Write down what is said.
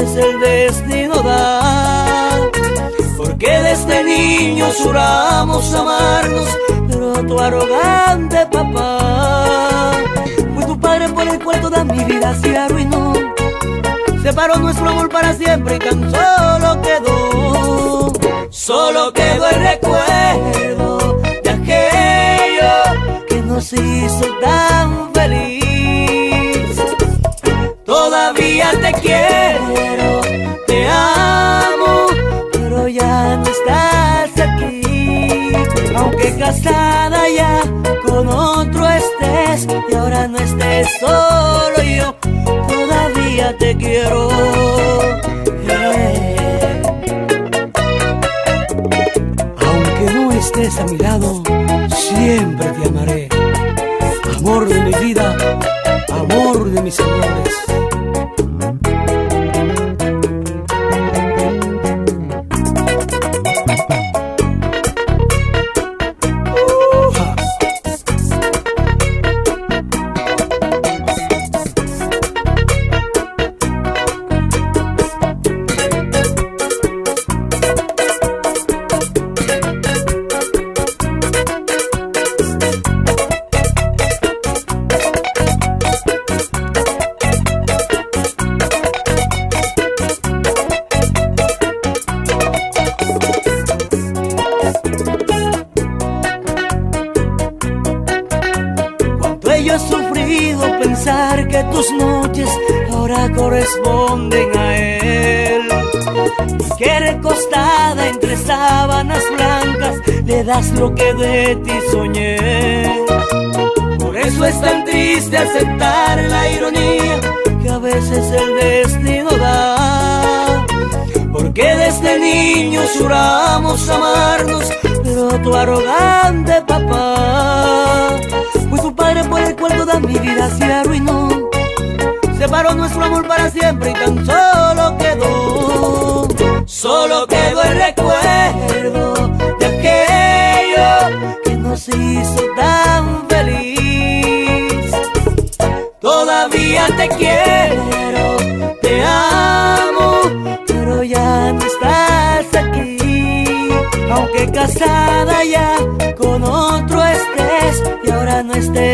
veces el destino da. Porque desde niños juramos amarnos, pero tu arrogante papá fue tu padre por el cual toda mi vida se arruinó. Separó nuestro amor para siempre y tan solo quedó el recuerdo de aquello que nos hizo tan feliz. Todavía te quiero, te amo, pero ya no estás aquí. Aunque casada ya con otro estés y ahora no estés solo yo, todavía te quiero. Aunque no estés a mi lado, siempre te amaré. Amor de mi vida, amor de mis amores. Yo he sufrido pensar que tus noches ahora corresponden a él, y que recostada entre sábanas blancas le das lo que de ti soñé. Por eso es tan triste aceptar la ironía que a veces el destino da. Porque desde niños juramos amarnos, pero tu arrogante papá fue tu padre por el cual toda mi vida se arruinó. Separó nuestro amor para siempre y tan solo quedó el recuerdo de aquello que nos hizo tan feliz. Todavía te quiero, te amo, pero ya no estás aquí. Aunque casada ya con otro estés y ahora no estés